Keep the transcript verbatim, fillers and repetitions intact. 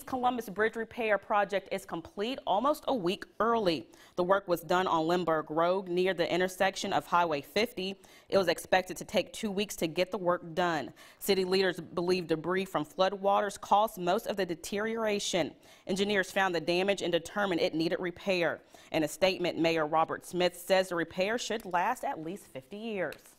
East Columbus Bridge repair project is complete almost a week early. The work was done on Lindbergh Road near the intersection of Highway fifty. It was expected to take two weeks to get the work done. City leaders believe debris from floodwaters caused most of the deterioration. Engineers found the damage and determined it needed repair. In a statement, Mayor Robert Smith says the repair should last at least fifty years.